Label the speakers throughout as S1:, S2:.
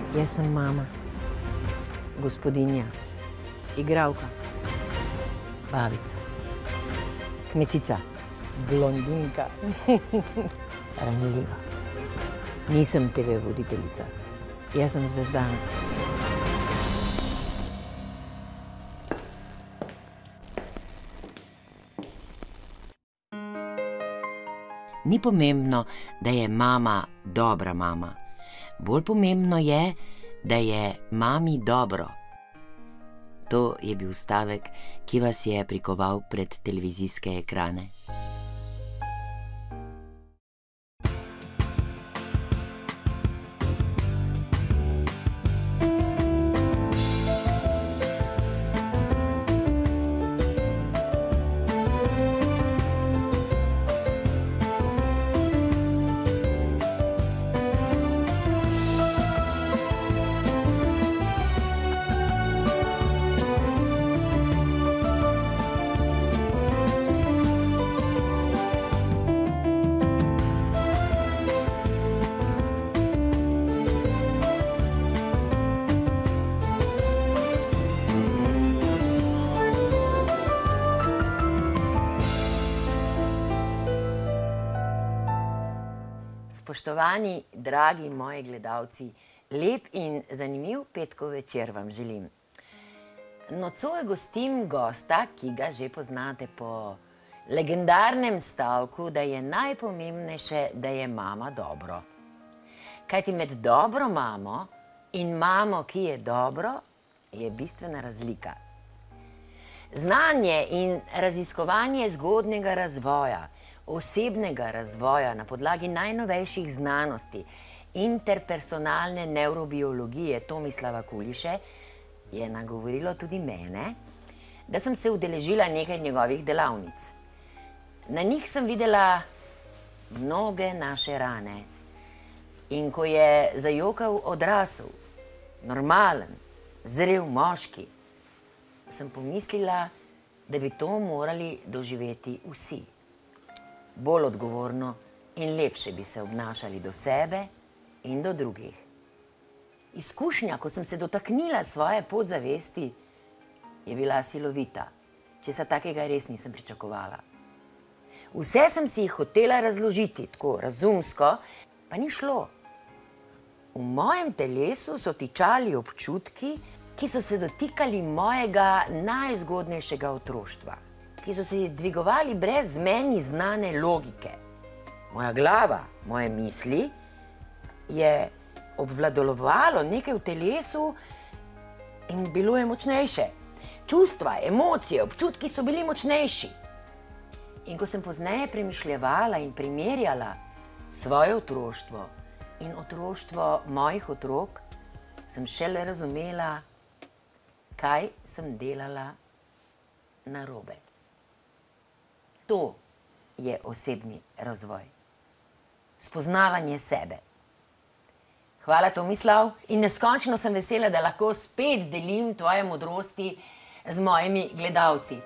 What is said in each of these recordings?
S1: Jaz sem mama, gospodinja, igralka, babica, kmetica, blondinka, ranljiva. Nisem TV voditeljica, jaz sem zvezdana. Ni pomembno, da je mama dobra mama. Bolj pomembno je, da je mami dobro. To je bil stavek, ki vas je prikoval pred televizijske ekrane. Spoštovani, dragi moji gledalci, lep in zanimiv petkov večer vam želim. Nocoj gostim gosta, ki ga že poznate po legendarnem stavku, da je najpomembnejše, da je mama dobro. Kajti med dobro mamo in mamo, ki je dobro, je bistvena razlika. Znanje in raziskovanje zgodnjega razvoja, osebnega razvoja na podlagi najnovejših znanosti interpersonalne nevrobiologije Tomislava Kuliše je nagovorilo tudi mene, da sem se udeležila nekaj njegovih delavnic. Na njih sem videla mnoge naše rane in ko je zajokal odrasel, normalen, zrel moški, sem pomislila, da bi to morali doživeti vsi. Bolj odgovorno in lepše bi se obnašali do sebe in do drugih. Izkušnja, ko sem se dotaknila svoje podzavesti, je bila silovita. Česa takega res nisem pričakovala. Vse sem si jih hotela razložiti, tako razumsko, pa ni šlo. V mojem telesu so tičali občutki, ki so se dotikali mojega najzgodnejšega otroštva, ki so se dvigovali brez meni znane logike. Moja glava, moje misli je obvladovalo nekaj v telesu in bilo je močnejše. Čustva, emocije, občutki so bili močnejši. In ko sem pozneje premišljevala in primerjala svoje otroštvo in otroštvo mojih otrok, sem šele razumela, kaj sem delala narobe. To je osebni razvoj. Spoznavanje sebe. Hvala, Tomislav, in neskončno sem vesela, da lahko spet delim tvoje modrosti z mojimi gledalci.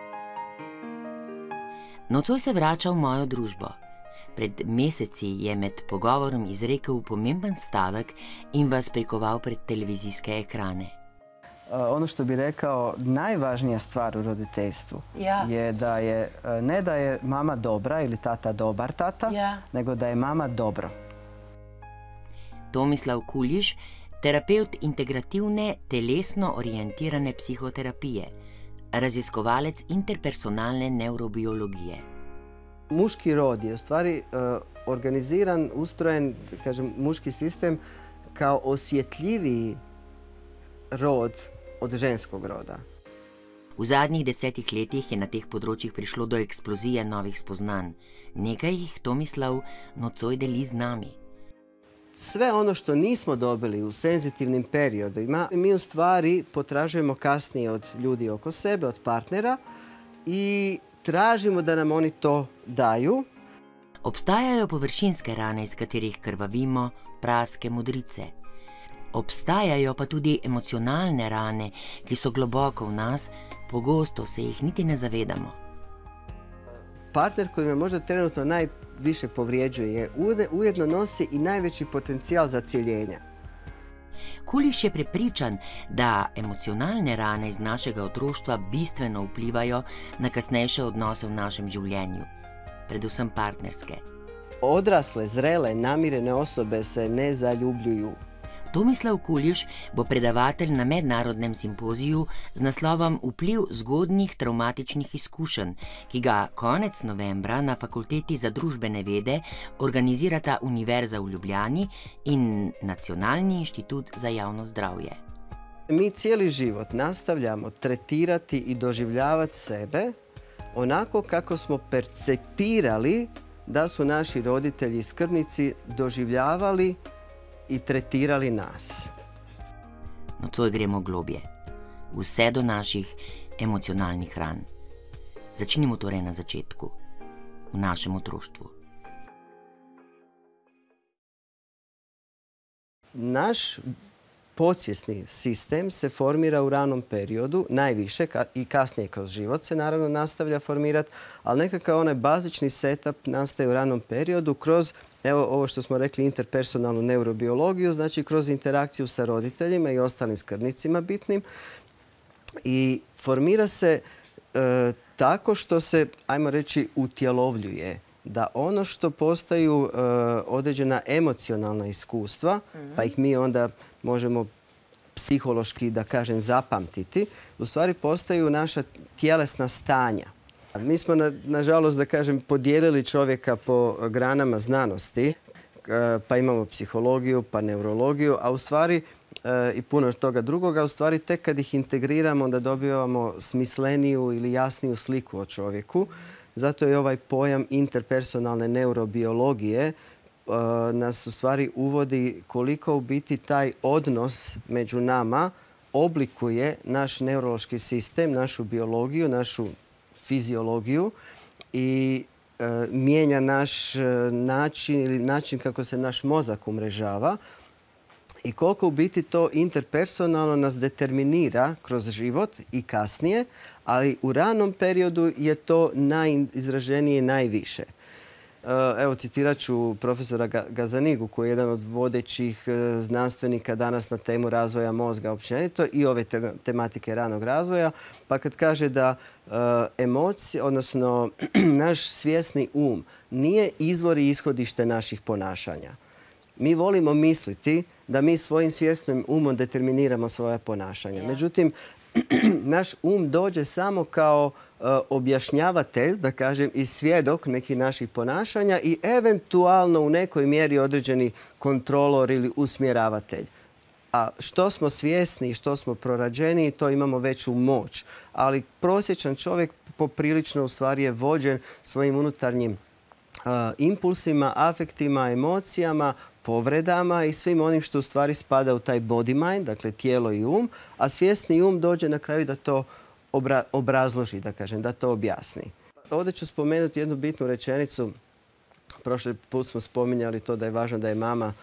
S1: Nocoj se vrača v mojo družbo. Pred meseci je med pogovorom izrekel pomemben stavek in vas prikoval pred televizijske ekrane.
S2: Ono što bi rekao, najvažnija stvar u roditeljstvu je da je, ne da je mama dobra ili tata dobar tata, nego da je mama dobro.
S1: Tomislav Kuliš, terapeut integrativne telesno orientirane psihoterapije, raziskovalec interpersonalne nevrobiologije.
S2: Muški rod je u stvari organiziran, ustrojen, kažem, muški sistem kao osjetljiviji rod od ženskog roda.
S1: V zadnjih 10 letih je na teh področjih prišlo do eksplozije novih spoznanj. Nekaj jih Tomislav nocoj deli z nami.
S2: Sve ono što nismo dobili u senzitivnim periodima, mi u stvari potražujemo kasnije od ljudi oko sebe, od partnera i tražimo da nam oni to daju.
S1: Obstajajo površinske rane, iz katerih krvavimo, praske modrice. Obstajajo pa tudi emocionalne rane, ki so globoko v nas, pogosto se jih niti ne zavedamo.
S2: Partner koji me možda trenutno najviše povrijeđuje ujedno nosi i najveći potencijal za cijeljenje.
S1: Kuliš je prepričan, da emocionalne rane iz našega otroštva bistveno vplivajo na kasnejše odnose v našem življenju, predvsem partnerske.
S2: Odrasle, zrele, namirene osobe se ne zaljubljuju.
S1: Tomislav Kuliš bo predavatelj na mednarodnem simpoziju z naslovom Vpliv zgodnjih travmatičnih izkušenj, ki ga konec novembra na Fakulteti za družbene vede organizirata Univerza v Ljubljani in Nacionalni inštitut za javno zdravje.
S2: Mi cijeli život nastavljamo tretirati i doživljavati sebe onako kako smo percepirali da su naši roditelji i skrbnici doživljavali i tretirali nas.
S1: Nocoj gremo globje, vse do naših emocionalnih ran. Začnimo torej na začetku, v našem otroštvu.
S2: Naš podsvjesni sistem se formira u ranom periodu, najviše i kasnije kroz život se naravno nastavlja formirati, ali nekakav onaj bazični setup nastaje u ranom periodu kroz, evo ovo što smo rekli, interpersonalnu neurobiologiju, znači kroz interakciju sa roditeljima i ostalim skrbnicima bitnim. I formira se tako što se, ajmo reći, utjelovljuje. Da ono što postaju određena emocionalna iskustva, pa ih mi onda možemo psihološki, da kažem, zapamtiti, u stvari postaju naša tjelesna stanja. Mi smo, nažalost, da kažem, podijelili čovjeka po granama znanosti, pa imamo psihologiju, pa neurologiju, a u stvari i puno toga drugoga, u stvari tek kad ih integriramo, onda dobivamo smisleniju ili jasniju sliku o čovjeku. Zato je ovaj pojam interpersonalne neurobiologije nas u stvari uvodi koliko u biti taj odnos među nama oblikuje naš neurološki sistem, našu biologiju, našu fiziologiju i mijenja naš način ili način kako se naš mozak umrežava i koliko u biti to interpersonalno nas determinira kroz život i kasnije, ali u ranom periodu je to najizraženije i najviše. Evo, citirat ću profesora Gazanigu, koji je jedan od vodećih znanstvenika danas na temu razvoja mozga općenito i ove tematike ranog razvoja. Pa kad kaže da emocije, odnosno naš svjesni nije izvor i ishodište naših ponašanja. Mi volimo misliti da mi svojim svjesnim umom determiniramo svoja ponašanja. Međutim, naš dođe samo kao objašnjavatelj, da kažem, i svjedok nekih naših ponašanja i eventualno u nekoj mjeri određeni kontrolor ili usmjeravatelj. A što smo svjesni i što smo prorađeni, to imamo veću moć. Ali prosječan čovjek poprilično u stvari je vođen svojim unutarnjim impulsima, afektima, emocijama, povredama i svim onim što u stvari spada u taj body mind, dakle tijelo i a svjesni dođe na kraju da to obrazloži, da kažem, da to objasni. Ovdje ću spomenuti jednu bitnu rečenicu. Prošli put smo spominjali to da je važno da je mama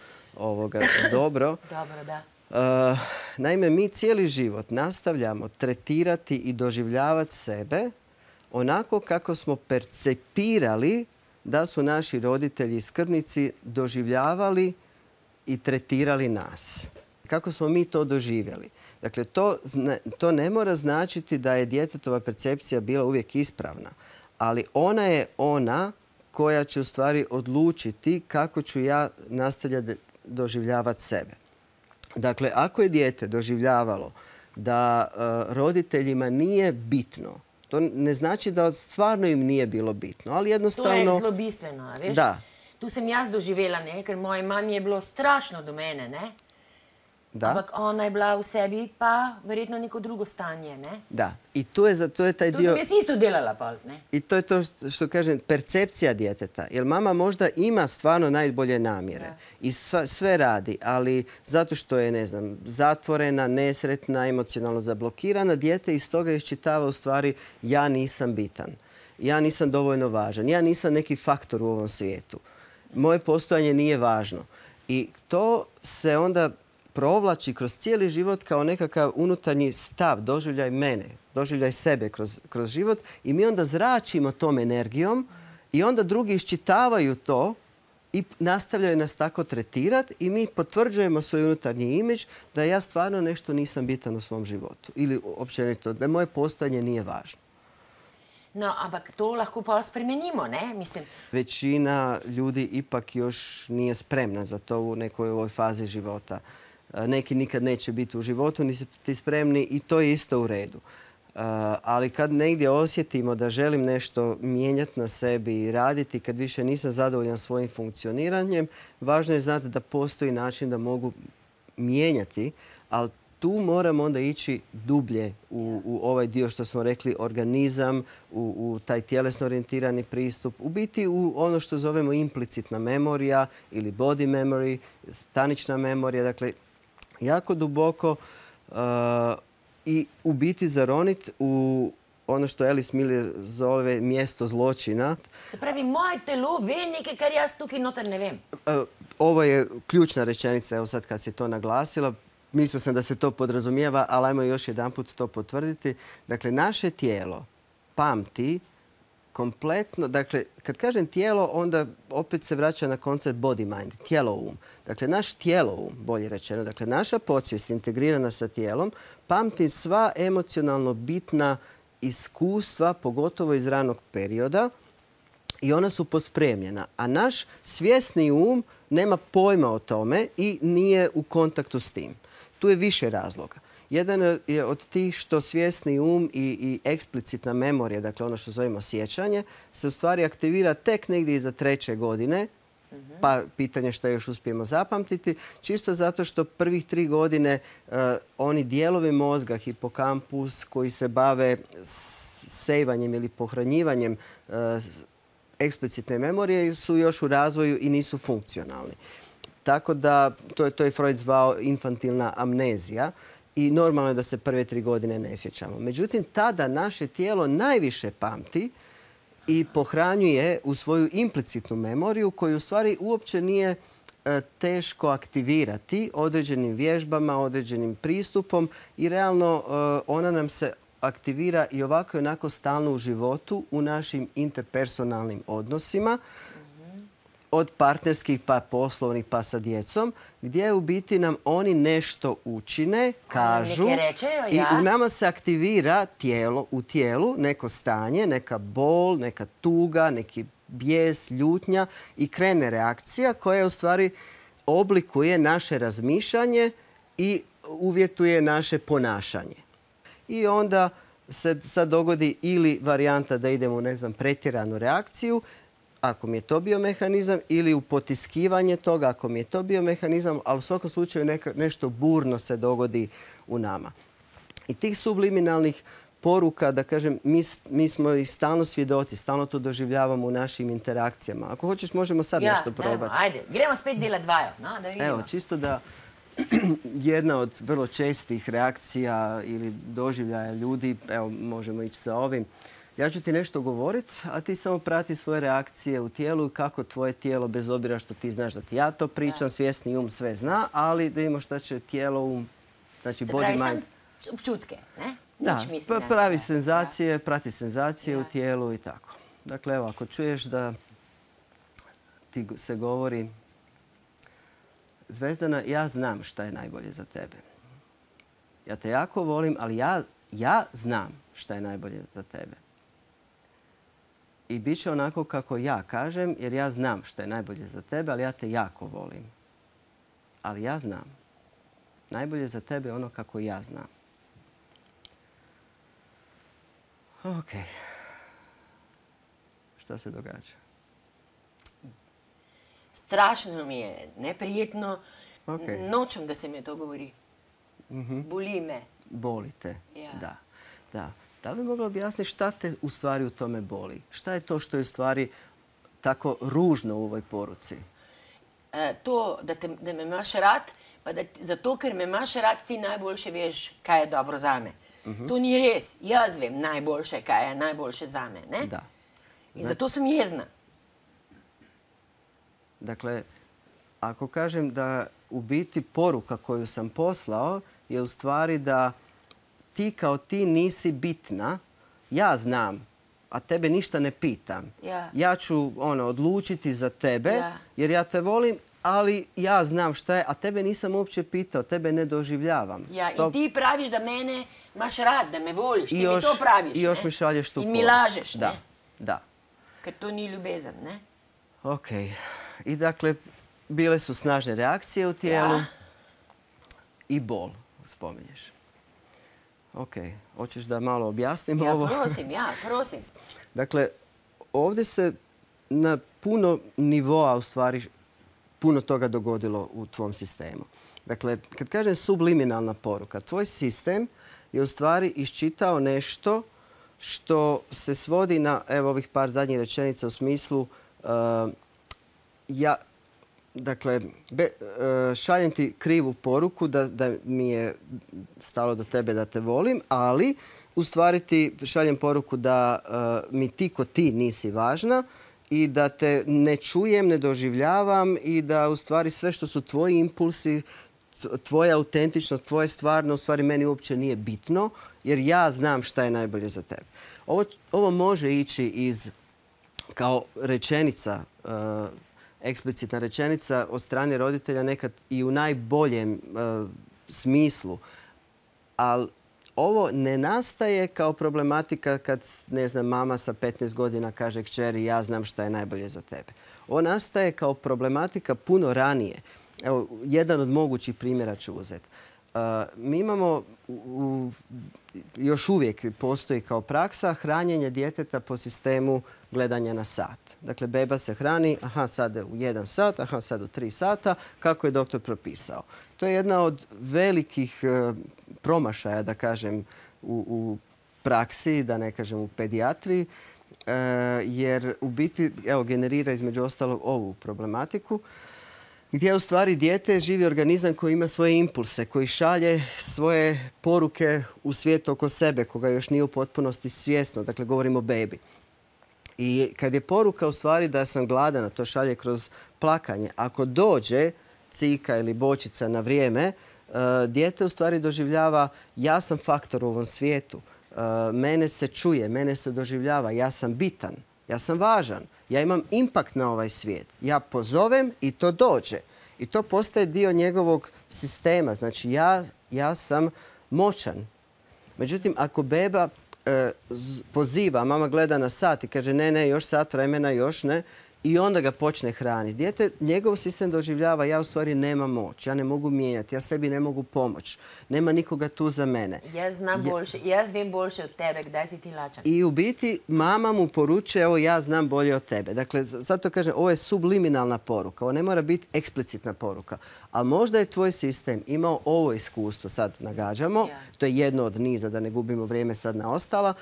S2: dobro.
S1: Dobro, da.
S2: Naime, mi cijeli život nastavljamo tretirati i doživljavati sebe onako kako smo percepirali da su naši roditelji i skrbnici doživljavali i tretirali nas. Kako smo mi to doživjeli? Dakle, to ne mora značiti da je djetetova percepcija bila uvijek ispravna, ali ona je ona koja će u stvari odlučiti kako ću ja nastavljati doživljavati sebe. Dakle, ako je dijete doživljavalo da roditeljima nije bitno, to ne znači da stvarno im nije bilo bitno, ali jednostavno...
S1: To je zelo bistveno, veš?
S2: Da.
S1: Tu sem jaz doživela, ker moji mami je bilo strašno do mene, ne?
S2: Da.
S1: Ampak ona je bila v sebi pa verjetno neko drugo stanje, ne?
S2: Da. I to je taj dio...
S1: To sem jaz isto delala pol, ne?
S2: I to je to što kažem, percepcija djeteta. Jer mama možda ima stvarno najbolje namjere i sve radi, ali zato što je, ne znam, zatvorena, nesretna, emocionalno zablokirana, dijete iz toga iščitava u stvari ja nisam bitan, ja nisam dovoljno važan, ja nisam neki faktor u ovom svijetu. Moje postojanje nije važno. I to se onda provlači kroz cijeli život kao nekakav unutarnji stav, doživljaj mene, doživljaj sebe kroz život i mi onda zračimo tom energijom i onda drugi iščitavaju to i nastavljaju nas tako tretirati i mi potvrđujemo svoj unutarnji imidž da ja stvarno nešto nisam bitan u svom životu ili općenito da moje postojanje nije važno.
S1: No, ampak to lahko pa spremenimo, ne? Mislim.
S2: Većina ljudi ipak još nije spremna za to u nekoj ovoj fazi života. Neki nikad neće biti u životu, nisi ti spremni i to je isto u redu. Ali kad negdje osjetimo da želim nešto mijenjati na sebi i raditi, kad više nisam zadovoljan svojim funkcioniranjem, važno je znati da postoji način da mogu mijenjati, ali tu moramo onda ići dublje u ovaj dio što smo rekli, organizam, u taj tjelesno orijentirani pristup, u biti u ono što zovemo implicitna memorija ili body memory, stanična memorija, dakle jako duboko i u biti zaronit u ono što Alice Miller zove mjesto zločina.
S1: Se pravi, moje telo ve nekaj, kar jaz tukaj noter ne vem.
S2: Ovo je ključna rečenica, evo sad kad si to naglasila. Mislio sam da se to podrazumijeva, ali ajmo još jedanput to potvrditi. Dakle, naše tijelo pamti kompletno, dakle, kad kažem tijelo, onda opet se vraća na koncept body mind, tijelo-um. Dakle, naš tijelo-um, bolje rečeno, dakle, naša podsvijest integrirana sa tijelom, pamti sva emocionalno bitna iskustva, pogotovo iz ranog perioda, i ona su pospremljena. A naš svjesni um nema pojma o tome i nije u kontaktu s tim. Tu je više razloga. Jedan je od tih što svjesni um i eksplicitna memorija, dakle ono što zovemo sjećanje, se u stvari aktivira tek negdje iza 3. godine, pa pitanje što još uspijemo zapamtiti, čisto zato što prvih 3 godine oni dijelovi mozga, hipokampus, koji se bave sejvanjem ili pohranjivanjem eksplicitne memorije, su još u razvoju i nisu funkcionalni. Tako da, to je Freud zvao infantilna amnezija i normalno je da se prve 3 godine ne sjećamo. Međutim, tada naše tijelo najviše pamti i pohranjuje u svoju implicitnu memoriju koju u stvari uopće nije teško aktivirati određenim vježbama, određenim pristupom i realno ona nam se aktivira i ovako i onako stalno u životu, u našim interpersonalnim odnosima, od partnerskih pa poslovnih pa sa djecom, gdje u biti nam oni nešto učine, kažu i u nama se aktivira u tijelu neko stanje, neka bol, neka tuga, neki bijes, ljutnja i krene reakcija koja u stvari oblikuje naše razmišljanje i uvjetuje naše ponašanje. I onda se sad dogodi ili varijanta da idemo u, ne znam, pretjeranu reakciju, ako mi je to bio mehanizam, ili u potiskivanje toga, ako mi je to bio mehanizam, ali u svakom slučaju nešto burno se dogodi u nama. I tih subliminalnih poruka, da kažem, mi smo i stalno svjedoci, stalno to doživljavamo u našim interakcijama. Ako hoćeš, možemo sad nešto probati.
S1: Ajde, gremo spet delat vajo, da vidimo.
S2: Evo, čisto da jedna od vrlo čestih reakcija ili doživljaja ljudi, evo, možemo ići sa ovim. Ja ću ti nešto govoriti, a ti samo prati svoje reakcije u tijelu i kako tvoje tijelo, bez obzira što ti znaš da ti ja to pričam, svjesni um sve zna, ali da imamo šta će tijelo, znači body mind.
S1: Čutke, ne?
S2: Da, pravi senzacije, prati senzacije u tijelu i tako. Dakle, evo, ako čuješ da ti se govori: Zvezdana, ja znam šta je najbolje za tebe. Ja te jako volim, ali ja znam šta je najbolje za tebe. I bit će onako kako ja kažem, jer ja znam šta je najbolje za tebe, ali ja te jako volim. Ali ja znam. Najbolje za tebe je ono kako ja znam. Ok. Šta se događa?
S1: Strašno mi je, neprijetno. Nočem, da se mi to govori. Boli me.
S2: Boli te, da. Da li mogla objasniti šta te u stvari u tome boli? Šta je to što je u stvari tako ružno u ovoj poruci?
S1: To, da me imaš rad, pa zato, ker me imaš rad, ti najboljše veš, kaj je dobro zame. To ni res. Jaz vem najboljše, kaj je najboljše zame.
S2: Da.
S1: In zato sem jezna.
S2: Dakle, ako kažem da u biti poruka koju sam poslao je u stvari da ti kao ti nisi bitna, ja znam a tebe ništa ne pitam.
S1: Ja.
S2: Ja ću odlučiti za tebe
S1: Ja.
S2: jer ja te volim, ali ja znam šta je, a tebe nisam uopće pitao, tebe ne doživljavam.
S1: Ja, i ti praviš da mene imaš rad, da me voliš, ti mi to praviš.
S2: I još mi šalješ tu
S1: I
S2: poruku.
S1: mi lažeš, ne?
S2: Da.
S1: Kad to nije ljubezan, ne?
S2: Ok. I dakle, bile su snažne reakcije u tijelu.
S1: Ja.
S2: I bol, spominješ. Ok, hoćeš da malo objasnim ovo?
S1: Prosim.
S2: Dakle, ovdje se na puno nivoa u stvari puno toga dogodilo u tvom sistemu. Dakle, kad kažem subliminalna poruka, tvoj sistem je u stvari iščitao nešto što se svodi na, evo ovih par zadnjih rečenica u smislu šaljem ti krivu poruku da mi je stalo do tebe, da te volim, ali u stvari ti šaljem poruku da mi ti ko ti nisi važna i da te ne čujem, ne doživljavam i da u stvari sve što su tvoji impulsi, tvoja autentičnost, tvoje stvarno u stvari meni uopće nije bitno jer ja znam šta je najbolje za tebe. Ovo može ići kao rečenica, eksplicitna rečenica od strane roditelja nekad i u najboljem smislu. Ali ovo ne nastaje kao problematika kad, ne znam, mama sa 15 godina kaže kćeri ja znam šta je najbolje za tebe. Ovo nastaje kao problematika puno ranije. Evo, jedan od mogućih primjera ću uzeti. Mi imamo, još uvijek postoji kao praksa, hranjenje djeteta po sistemu gledanja na sat. Dakle, beba se hrani, sad u 1 sat, sad u 3 sata, kako je doktor propisao. To je jedna od velikih promašaja, da kažem, u praksi, da ne kažem u pedijatriji, jer u biti generira između ostalog ovu problematiku, gdje u stvari dijete živi organizam koji ima svoje impulse, koji šalje svoje poruke u svijet oko sebe, koga još nije u potpunosti svjesno. Dakle, govorimo o bebi. I kad je poruka u stvari da sam gladana, to šalje kroz plakanje. Ako dođe cika ili bočica na vrijeme, dijete u stvari doživljava ja sam faktor u ovom svijetu. Mene se čuje, mene se doživljava, ja sam bitan, ja sam važan. Ja imam impakt na ovaj svijet. Ja pozovem i to dođe. I to postaje dio njegovog sistema. Znači, ja sam moćan. Međutim, ako beba poziva, mama gleda na sat i kaže ne, još sat vremena, još ne, i onda ga počne hraniti. Dijete, njegov sistem doživljava ja u stvari nemam moć, ja ne mogu mijenjati, ja sebi ne mogu pomoći, nema nikoga tu za mene.
S1: Jaz vem boljše od tebe, kdaj si ti lačan.
S2: I u biti mama mu poručuje evo ja znam bolje od tebe. Dakle, zato kažem, ovo je subliminalna poruka, ovo ne mora biti eksplicitna poruka. A možda je tvoj sistem imao ovo iskustvo, sad nagađamo, to je jedno od niza, da ne gubimo vrijeme sad na ostala,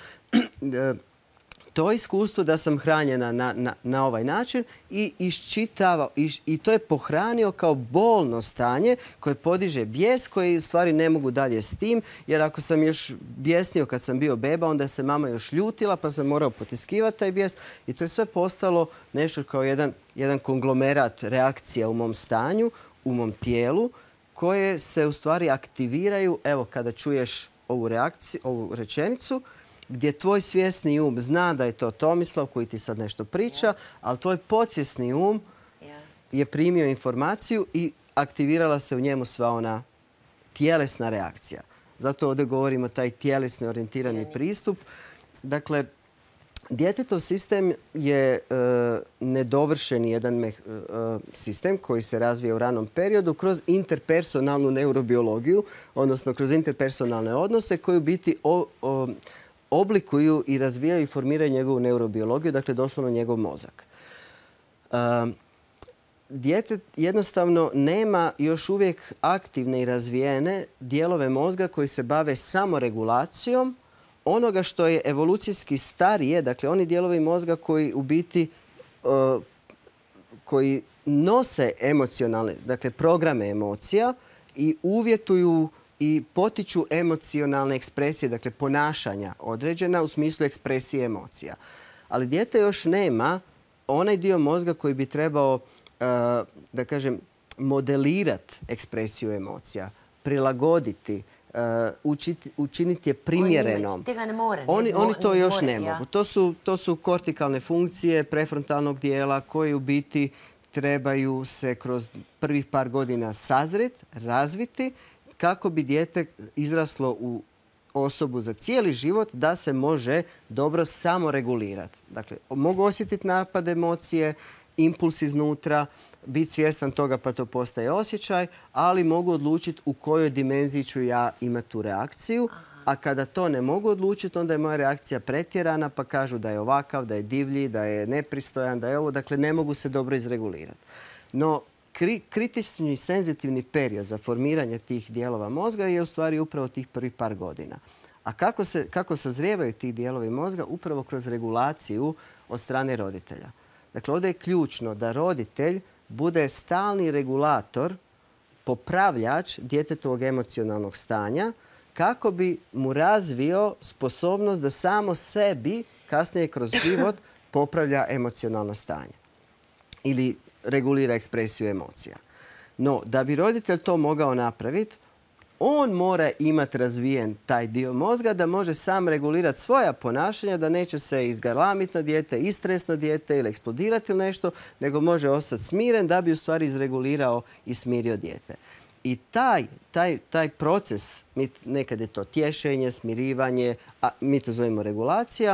S2: to iskustvo da sam hranjena na ovaj način i iščitava, i to je pohranio kao bolno stanje koje podiže bijes koji u stvari ne mogu dalje s tim, jer ako sam još bijesnio kad sam bio beba, onda se mama još ljutila pa sam morao potiskivati taj bijes i to je sve postalo nešto kao jedan konglomerat reakcija u mom stanju, u mom tijelu, koje se u stvari aktiviraju, evo kada čuješ ovu rečenicu, gdje tvoj svjesni um zna da je to Tomislav koji ti sad nešto priča, ali tvoj podsvjesni um je primio informaciju i aktivirala se u njemu sva ona tjelesna reakcija. Zato ovdje govorimo taj tjelesni orijentirani pristup. Dakle, djetetov sistem je nedovršeni jedan sistem koji se razvija u ranom periodu kroz interpersonalnu neurobiologiju, odnosno kroz interpersonalne odnose koji u biti oblikuju i razvijaju i formiraju njegovu neurobiologiju, dakle doslovno njegov mozak. Dijete jednostavno nema još uvijek aktivne i razvijene dijelove mozga koji se bave samoregulacijom onoga što je evolucijski starije, dakle oni dijelovi mozga koji u biti koji nose emocionalne, dakle programe emocija i uvjetuju i potiču emocionalne ekspresije, dakle ponašanja određena u smislu ekspresije emocija. Ali dijete još nema onaj dio mozga koji bi trebao, da kažem, modelirati ekspresiju emocija, prilagoditi, učiniti je primjerenom.
S1: Tega ne more.
S2: Oni to još ne mogu. To su kortikalne funkcije prefrontalnog dijela koji u biti trebaju se kroz prvih par godina sazret, razviti kako bi dijete izraslo u osobu za cijeli život da se može dobro samoregulirati. Dakle, mogu osjetiti napad emocije, impuls iznutra, biti svjestan toga pa to postaje osjećaj, ali mogu odlučiti u kojoj dimenziji ću ja imati tu reakciju. A kada to ne mogu odlučiti, onda je moja reakcija pretjerana pa kažu da je ovakav, da je divlji, da je nepristojan, da je ovo. Dakle, ne mogu se dobro izregulirati. No, kritični senzitivni period za formiranje tih dijelova mozga je u stvari upravo tih prvih par godina. A kako sazrijevaju ti dijelovi mozga? Upravo kroz regulaciju od strane roditelja. Dakle, ovdje je ključno da roditelj bude stalni regulator, popravljač djetetovog emocionalnog stanja kako bi mu razvio sposobnost da samo sebi kasnije kroz život popravlja emocionalno stanje ili regulira ekspresiju emocija. No, da bi roditelj to mogao napraviti, on mora imati razvijen taj dio mozga da može sam regulirati svoja ponašanja, da neće se izgalamiti na dijete, istresno dijete ili eksplodirati ili nešto, nego može ostati smiren da bi u stvari izregulirao i smirio dijete. I taj proces, nekad je to tješenje, smirivanje, a mi to zovemo regulacija,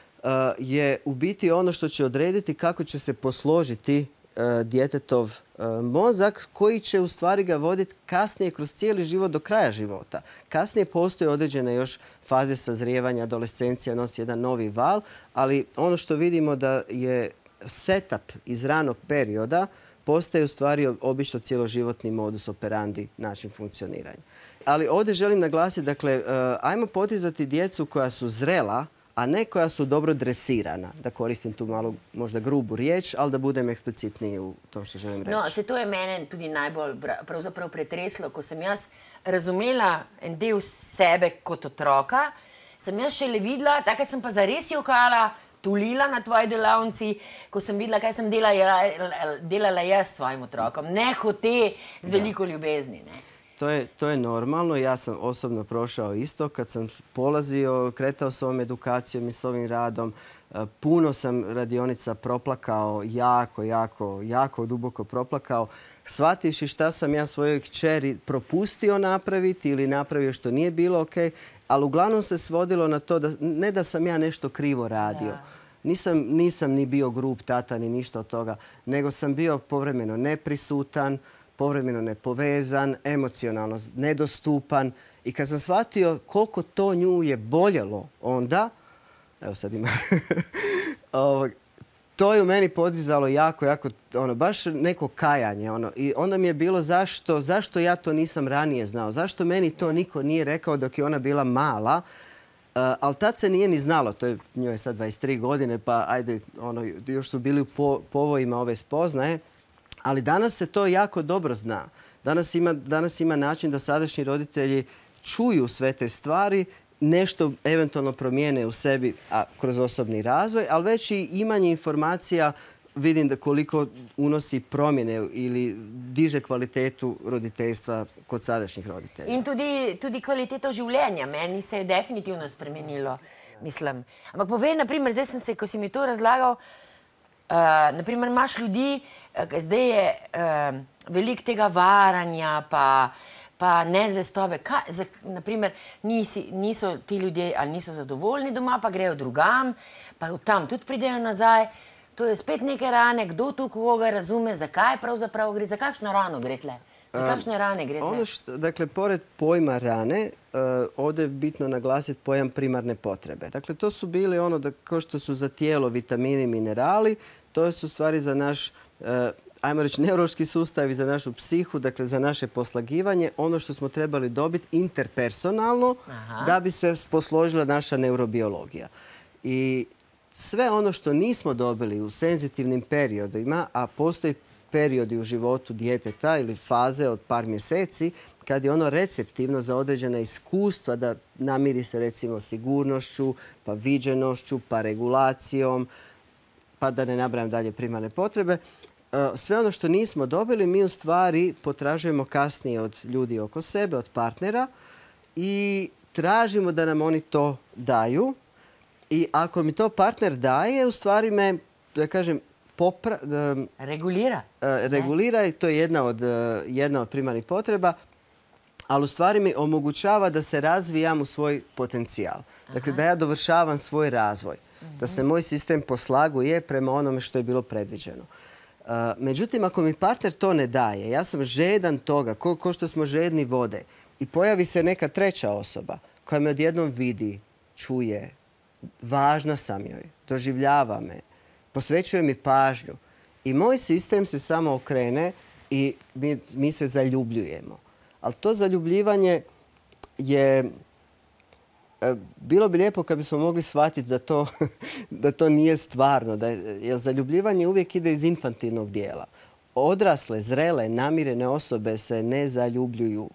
S2: je u biti ono što će odrediti kako će se posložiti djetetov mozak koji će u stvari ga voditi kasnije kroz cijeli život do kraja života. Kasnije postoje određene još faze sazrijevanja, adolescencija nosi jedan novi val, ali ono što vidimo da je setup iz ranog perioda postaje u stvari obično cjeloživotni modus operandi, način funkcioniranja. Ali ovdje želim naglasiti, dakle, ajmo potizati djecu koja su zrela, a ne koja su dobro dresirana. Da koristim tu malo možda grubu riječ, ali da budem eksplicitniji u tom što želim reći.
S1: No, se to je mene tudi najbolj pravzaprav pretreslo, ko sem jaz razumela en del sebe kot otroka, sem jaz šele videla, takrat sem pa zares jokala, tulila na tvoji delavnici, ko sem videla, kaj sem delala jaz s svojim otrokom. Ne hote z veliko ljubezni. Ne?
S2: To je normalno. Ja sam osobno prošao isto. Kad sam polazio, kretao s ovom edukacijom i s ovim radom, puno sam radionica proplakao, jako duboko proplakao, shvativši šta sam ja svojoj kćeri propustio napraviti ili napravio što nije bilo ok, ali uglavnom se svodilo na to da ne da sam ja nešto krivo radio. Nisam ni bio grub tata ni ništa od toga, nego sam bio povremeno neprisutan, povremeno nepovezan, emocionalno nedostupan. I kad sam shvatio koliko to nju je boljelo onda, evo sad ima, to je u meni podizalo jako, baš neko kajanje. I onda mi je bilo zašto ja to nisam ranije znao, zašto meni to niko nije rekao dok je ona bila mala. Ali tad se nije ni znalo, njoj je sad 23 godine, pa ajde, još su bili u povojima ove spoznaje. Ali danas se to jako dobro zna. Danas ima način da sadašnji roditelji čuju sve te stvari, nešto eventualno promijene u sebi kroz osobni razvoj, ali već i imanje informacija vidim da koliko unosi promjene ili diže kvalitetu roditeljstva kod sadašnjih roditelja.
S1: In tudi kvaliteto življenja. Meni se je definitivno spremenilo, mislim. Ampak povej, naprimer, zdaj sem se, ko si mi to razlagal, naprimer, imaš ljudi, zdaj je veliko tega varanja, pa nezvestobe. Naprimer, niso ti ljudje ali niso zadovoljni doma, pa grejo drugam, pa tam tudi pridejo nazaj. To je spet neke rane, kdo tu koga razume, zakaj pravzaprav gre, za kakšno rano gre tle? Za kakšne rane gre tle?
S2: Dakle, pored pojma rane, ovdje je bitno naglasiti pojam primarne potrebe. Dakle, to su bili kao što su za tijelo vitamini i minerali, to su stvari za naš, ajmo reći, neurološki sustav i za našu psihu, dakle za naše poslagivanje, ono što smo trebali dobiti interpersonalno da bi se posložila naša neurobiologija. I sve ono što nismo dobili u senzitivnim periodima, a postoji periodi u životu djeteta ili faze od par mjeseci, kad je ono receptivno za određena iskustva da namiri se recimo sigurnošću, pa viđenošću, pa regulacijom, pa da ne nabrajam dalje primarne potrebe. Sve ono što nismo dobili mi u stvari potražujemo kasnije od ljudi oko sebe, od partnera i tražimo da nam oni to daju. I ako mi to partner daje, u stvari me, da kažem, regulira i to je jedna od primarnih potreba, ali u stvari mi omogućava da se razvijam u svoj potencijal. Dakle, da ja dovršavam svoj razvoj. Da se moj sistem poslaguje prema onome što je bilo predviđeno. Međutim, ako mi partner to ne daje, ja sam žedan toga, ko što smo žedni vode, i pojavi se neka treća osoba koja me odjednom vidi, čuje, važna sam joj, doživljava me, posvećuje mi pažnju i moj sistem se samo okrene i mi se zaljubljujemo. Ali to zaljubljivanje je... Bilo bi lijepo kad bismo mogli shvatiti da to nije stvarno. Jer zaljubljivanje uvijek ide iz infantilnog dijela. Odrasle, zrele, namirene osobe se ne zaljubljuju.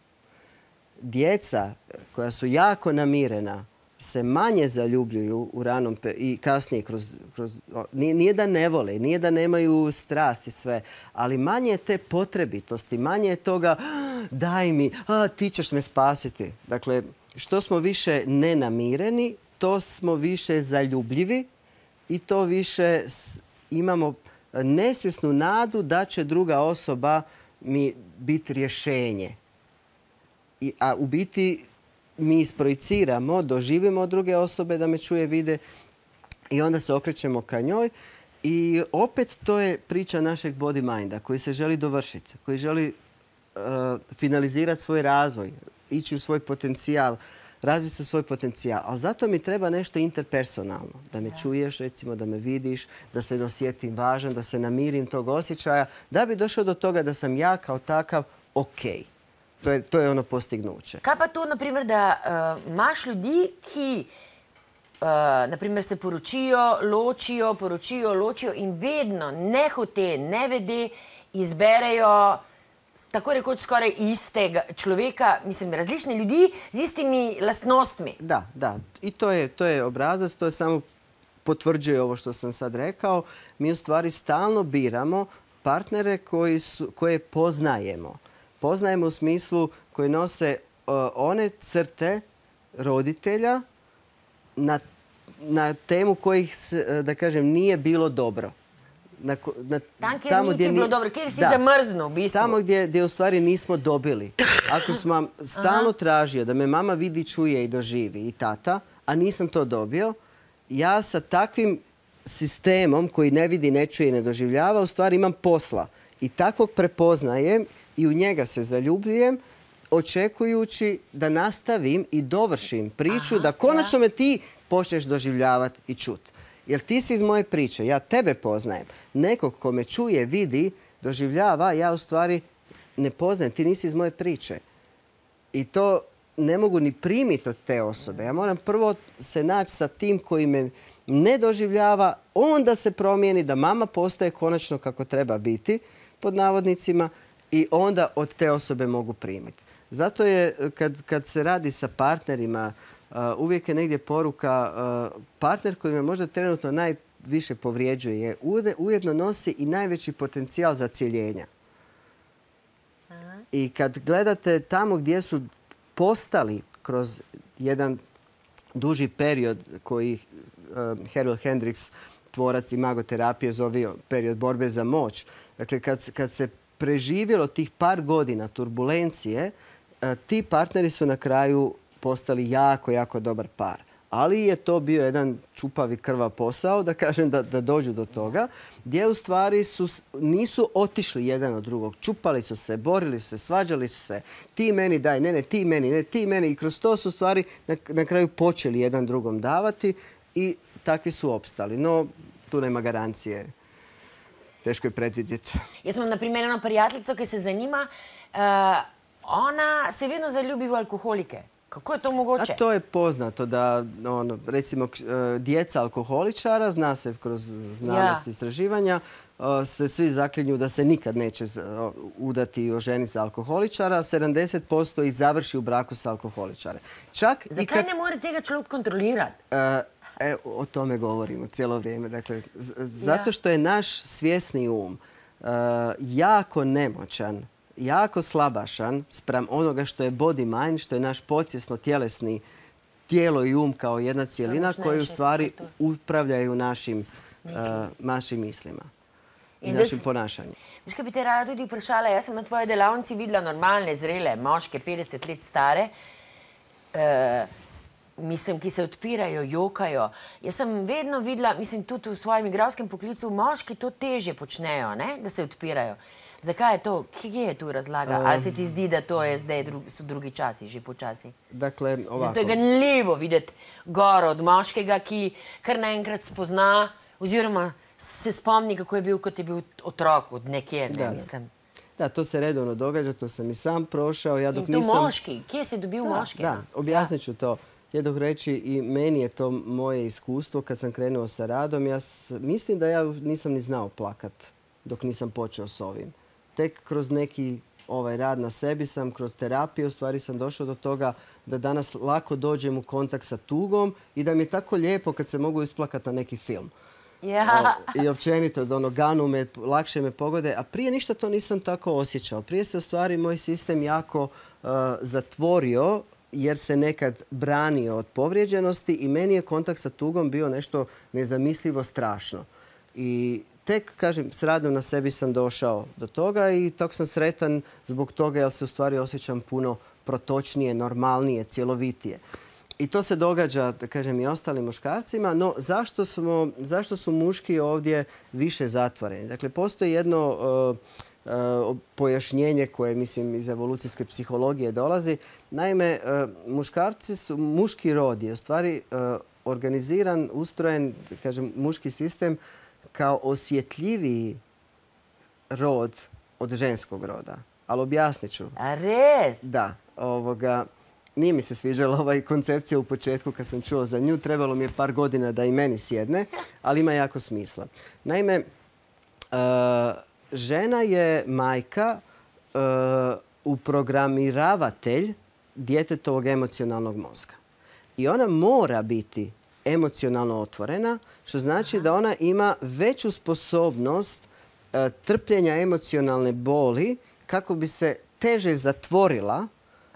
S2: Djeca koja su jako namirena se manje zaljubljuju u ranom i kasnije nije da ne vole, nije da nemaju strast i sve, ali manje je te potrebitosti, manje je toga daj mi, ti ćeš me spasiti. Dakle, što smo više nenamireni, to smo više zaljubljivi i to više imamo nesvjesnu nadu da će druga osoba mi biti rješenje. A u biti mi isprojiciramo, doživimo od druge osobe da me čuje, vide i onda se okrećemo ka njoj. I opet to je priča našeg body minda koji se želi dovršiti, koji želi finalizirati svoj razvoj, ići u svoj potencijal, razviti svoj potencijal. Ali zato mi treba nešto interpersonalno. Da me čuješ, recimo, da me vidiš, da se osjetim važan, da se namirim tog osjećaja, da bi došao do toga da sam ja kao takav okej. To je ono postignuće.
S1: Kaj pa to, naprimer, da imaš ljudi, ki naprimer se poročijo, ločijo in vedno nehote, nevede izberejo tako rekoč skoraj istega človeka, mislim, različne ljudi z istimi lastnostmi.
S2: Da. I to je obrazac, to je samo potvrđuje ovo što sam sad rekao. Mi u stvari stalno biramo partnere koje poznajemo. Poznajemo u smislu koji nose one crte roditelja na temu kojih, da kažem, nije bilo dobro.
S1: Tamo gdje nije bilo dobro, kjer si zamrznuo u bistvu.
S2: Tamo gdje u stvari nismo dobili. Ako sam stalno tražio da me mama vidi, čuje i doživi i tata, a nisam to dobio, ja sa takvim sistemom koji ne vidi, ne čuje i ne doživljava, u stvari imam posla. I takvog prepoznajem i u njega se zaljubljujem, očekujući da nastavim i dovršim priču, da konačno me ti počneš doživljavati i čuti. Jer ti si iz moje priče, ja tebe poznajem. Nekog ko me čuje, vidi, doživljava, ja u stvari ne poznajem, ti nisi iz moje priče. I to ne mogu ni primiti od te osobe. Ja moram prvo se naći sa tim koji me ne doživljava, onda se promijeni da mama postaje konačno kako treba biti, pod navodnicima, i onda od te osobe mogu primiti. Zato je, kad se radi sa partnerima, uvijek je negdje poruka, partner koji me možda trenutno najviše povrijeđuje, ujedno nosi i najveći potencijal za cijeljenja. I kad gledate tamo gdje su postali kroz jedan duži period koji Harold Hendricks, tvorac imagoterapije, zove period borbe za moć. Dakle, kad se preživjelo tih par godina turbulencije, ti partneri su na kraju postali jako, jako dobar par. Ali je to bio jedan čupavi krvav posao, da kažem, da dođu do toga, gdje u stvari nisu otišli jedan od drugog. Čupali su se, borili su se, svađali su se. Ti meni daj, ne, ti meni, ne, ti meni. I kroz to su stvari na kraju počeli jedan drugom davati i takvi su opstali. No, tu nema garancije. Teško je predvidjeti.
S1: Jaz imam, na primer, eno prijateljico, ki se zanima, ona se vedno zaljubi v alkoholike. Kako je to mogoče?
S2: A to je poznato da, recimo, djeca alkoholičara, zna se kroz znanost istraživanja, se svi zaklinju da se nikad neće udati i oženiti za alkoholičara. 70% ih završi u braku sa alkoholičare.
S1: Zakaj ne more tega človek kontrolirati?
S2: O tome govorimo cijelo vrijeme. Dakle, zato što je naš svjesni um jako nemoćan jako slabašan spram onoga što je body mind, što je naš podsvjesno tjelesni tijelo i kao jedna cjelina koji u stvari upravljaju našim mislima i našim ponašanjem.
S1: Veš, kaj bi te rada tudi vprašala, jaz sem na tvoje delavnici videla normalne, zrele, moške, 50 let stare, mislim, ki se odpirajo, jokajo. Jaz sem vedno videla, mislim, tudi v svojem igralskem poklicu, moški to težje počnejo, ne? Da se odpirajo. Zakaj je to? Kje je tu razlaga? Ali se ti zdi, da to je zdaj, so drugi časi, že počasi?
S2: Dakle, ovako.
S1: To je ganljivo videti gor od moškega, ki kar naenkrat spozna, oziroma se spomni, kako je bil, kot je bil otrok od nekje, ne mislim.
S2: Da, to se redovno događa, to sam i sam prošao.
S1: In to moški, kje si dobil moški?
S2: Da, objasnit ću to. Jednog reći i meni je to moje iskustvo kad sam krenuo sa radom. Ja mislim da ja nisam ni znao plakat dok nisam počeo s ovim. Tek kroz neki rad na sebi sam, kroz terapiju, u stvari sam došao do toga da danas lako dođem u kontakt sa tugom i da mi je tako lijepo kad se mogu isplakati na neki film. I općenito, da ganu me, lakše me pogode. A prije ništa to nisam tako osjećao. Prije se u stvari moj sistem jako zatvorio jer se nekad branio od povrijeđenosti i meni je kontakt sa tugom bio nešto nezamislivo strašno. I tek, kažem, s radom na sebi sam došao do toga i tako sam sretan zbog toga jer se u stvari osjećam puno protočnije, normalnije, cjelovitije. I to se događa, da kažem, i ostalim muškarcima, no zašto su muški ovdje više zatvoreni? Dakle, postoji jedno pojašnjenje koje, mislim, iz evolucijske psihologije dolazi. Naime, muški rod je u stvari organiziran, ustrojen, da kažem, muški sistem kao osjetljiviji rod od ženskog roda. Ali objasnit ću.
S1: A res?
S2: Da. Nije mi se sviđala ova koncepcija u početku kad sam čuo za nju. Trebalo mi je par godina da i meni sjedne, ali ima jako smisla. Naime, žena je majka, uprogramiravatelj djetetovog emocionalnog mozga. I ona mora biti emocionalno otvorena, što znači da ona ima veću sposobnost trpljenja emocionalne boli kako bi se teže zatvorila.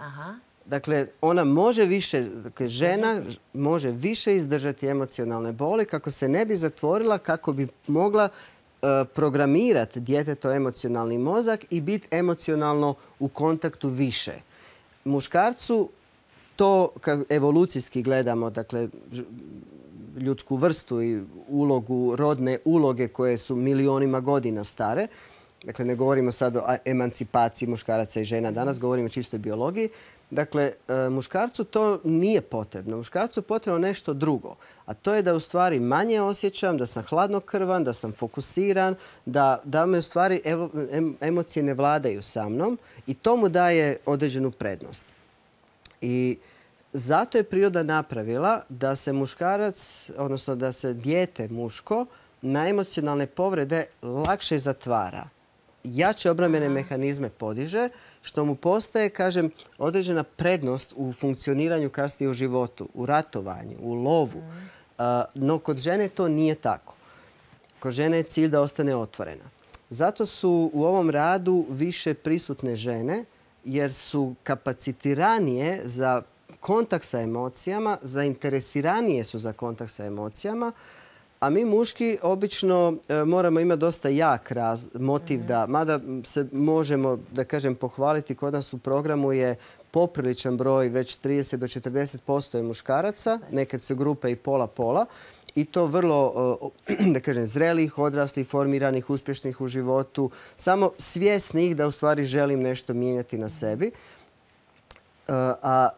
S2: Dakle, ona može više, dakle, žena može više izdržati emocionalne boli kako se ne bi zatvorila, kako bi mogla programirati djetetov emocionalni mozak i biti emocionalno u kontaktu više. Muškarcu to, kad evolucijski gledamo, dakle, ljudsku vrstu i rodne uloge koje su milionima godina stare, dakle, ne govorimo sad o emancipaciji muškaraca i žena, danas govorimo o čistoj biologiji. Dakle, muškarcu to nije potrebno. Muškarcu je potrebno nešto drugo. A to je da u stvari manje osjećam, da sam hladnokrvan, da sam fokusiran, da me u stvari emocije ne vladaju sa mnom i to mu daje određenu prednost. I zato je priroda napravila da se muškarac, odnosno da se dijete muško na emocionalne povrede lakše zatvara. Jače obrambene mehanizme podiže, što mu postaje, kažem, određena prednost u funkcioniranju kasnije u životu, u ratovanju, u lovu. No kod žene to nije tako. Kod žene je cilj da ostane otvorena. Zato su u ovom radu više prisutne žene, jer su kapacitiranije za kontakt sa emocijama, zainteresiranije su za kontakt sa emocijama, a mi muški obično moramo imati dosta jak motiv da, mada se možemo, da kažem, pohvaliti, kod nas u programu je popriličan broj, već 30 do 40% je muškaraca, nekad se grupe i pola-pola, i to vrlo, da kažem, zrelih, odraslih, formiranih, uspješnih u životu, samo svjesnih da u stvari želim nešto mijenjati na sebi. A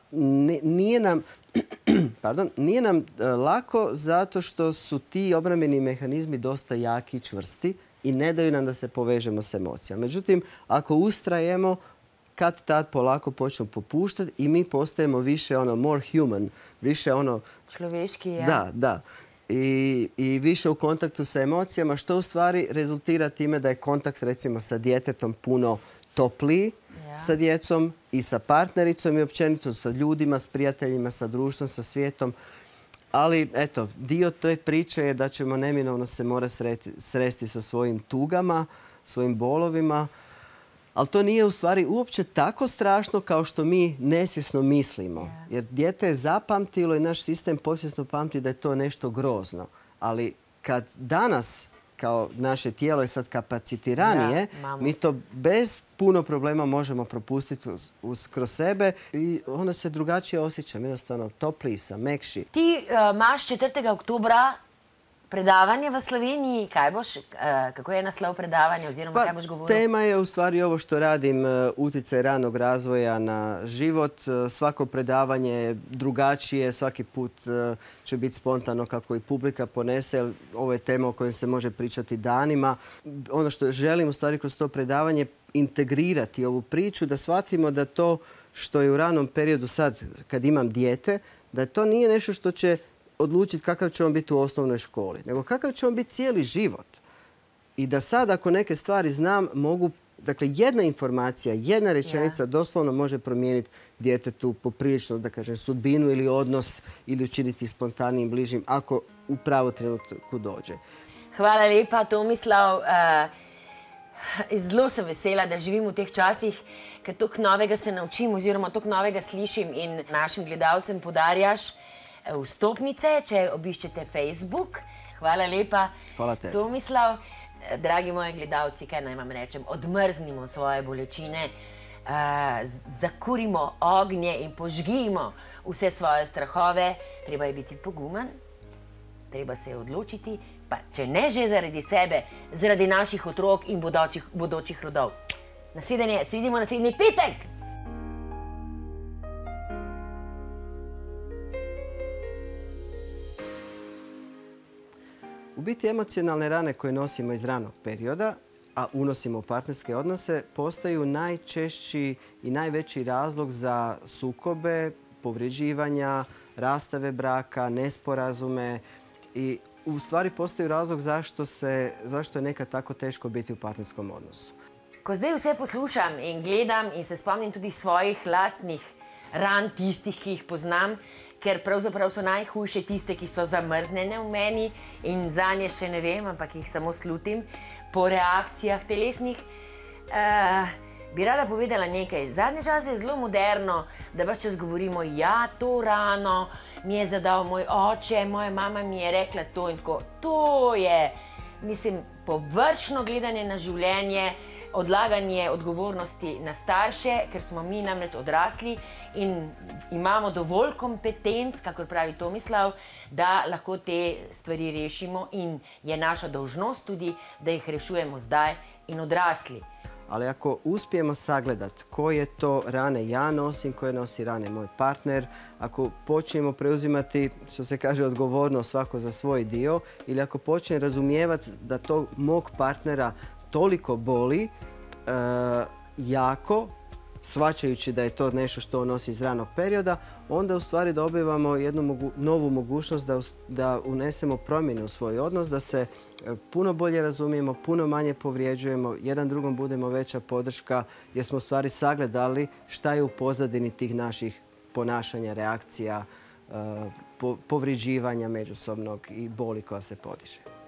S2: nije nam lako zato što su ti obrambeni mehanizmi dosta jaki i čvrsti i ne daju nam da se povežemo s emocijama. Međutim, ako ustrajemo, kad tad polako počnemo popuštati i mi postajemo više more human, više
S1: človeški, ja.
S2: Da. I više u kontaktu sa emocijama, što u stvari rezultira time da je kontakt, recimo, sa djetetom puno topliji, sa djecom i sa partnericom i općenito sa ljudima, s prijateljima, sa društvom, sa svijetom. Ali, eto, dio te priče je da ćemo neminovno se morati sresti sa svojim tugama, svojim bolovima. Ali to nije u stvari uopće tako strašno kao što mi nesvjesno mislimo. Jer dijete je zapamtilo i naš sistem podsvjesno pamti da je to nešto grozno. Ali kad danas, kao naše tijelo je sad kapacitiranije, mi to bez puno problema možemo propustiti kroz sebe i onda se drugačije osjećam. Jednostavno topliji sam, mekši.
S1: Ti imaš 4. oktobra predavanje v Sloveniji. Kaj boš, kako je naslov predavanja oziroma kaj boš govoril?
S2: Tema je u stvari ovo što radim, utjecaj ranog razvoja na život. Svako predavanje je drugačije, svaki put će biti spontano kako i publika ponese. Ovo je tema o kojoj se može pričati danima. Ono što želim u stvari kroz to predavanje integrirati ovu priču, da shvatimo da to što je u ranom periodu sad kad imam dijete, da to nije nešto što će odlučiti kakav će on biti u osnovnoj školi, nego kakav će on biti cijeli život. I da sad ako neke stvari znam, mogu, dakle jedna informacija, jedna rečenica doslovno može promijeniti djetetu poprilično, da kažem, sudbinu ili odnos ili učiniti spontanijim, bližim, ako u pravo trenutku dođe.
S1: Hvala lepa, Tomislav. Zelo sem vesela, da živim v teh časih, ker toliko novega se naučim oziroma toliko novega slišim in našim gledalcem podarjaš vstopnice, če obiščete Facebook. Hvala lepa.
S2: Hvala te.
S1: Tomislav, dragi moji gledalci, kaj naj vam rečem, odmrznimo svoje bolečine, zakurimo ognje in požgimo vse svoje strahove. Treba je biti pogumen, treba se je odločiti, pa če ne že zaradi sebe, zaradi naših otrok in bodočih rodov. Nasvidenje, se vidimo naslednji petek!
S2: U biti emocionalne rane koje nosimo iz ranog perioda, a unosimo u partnerske odnose, postaju najčešći i najveći razlog za sukobe, povređivanja, rastave braka, nesporazume i u stvari postaju razlog zašto je nekad tako teško biti u partnerskom odnosu.
S1: Ko zdaj vse poslušam in gledam in se spomnim tudi svojih lastnih ran, tistih, ki jih poznam, ker pravzaprav so najhujše tiste, ki so zamrznjene v meni in zanje še ne vem, ampak jih samo slutim po reakcijah telesnih. Bi rada povedala nekaj. Zadnje čase je zelo moderno, da pač čas govorimo, ja, to rano mi je zadal moj oče, moja mama mi je rekla to in tako. To je, mislim, površno gledanje na življenje, odlaganje odgovornosti na starše, ker smo mi namreč odrasli in imamo dovolj kompetenc, kakor pravi Tomislav, da lahko te stvari rešimo in je naša dolžnost tudi, da jih rešujemo zdaj in odrasli.
S2: Ali ako uspijemo sagledati koje to rane ja nosim, koje nosi rane moj partner, ako počnemo preuzimati, što se kaže, odgovornost svako za svoj dio, ili ako počne razumijevati da to mog partnera toliko boli, jako, shvaćajući da je to nešto što on nosi iz ranog perioda, onda u stvari dobivamo jednu novu mogućnost da unesemo promjene u svoj odnos, da se puno bolje razumijemo, puno manje povrijeđujemo, jedan drugom budemo veća podrška jer smo u stvari sagledali šta je u pozadini tih naših ponašanja, reakcija, povrijeđivanja međusobnog i boli koja se podiže.